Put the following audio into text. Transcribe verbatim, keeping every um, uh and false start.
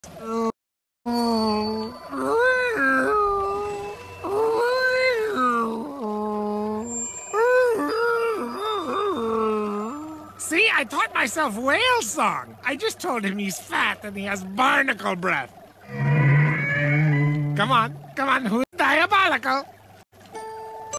See, I taught myself whale song. I just told him he's fat and he has barnacle breath. Come on, come on, who's diabolical?